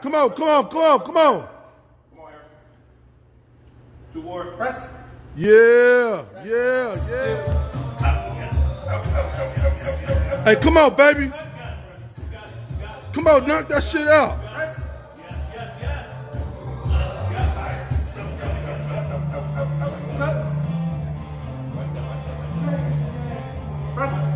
Come on, come on, come on, come on. Come on, Harrison. 2 more. Press. Yeah, yeah, yeah. Hey, come on, baby. Come on, knock that shit out. Press.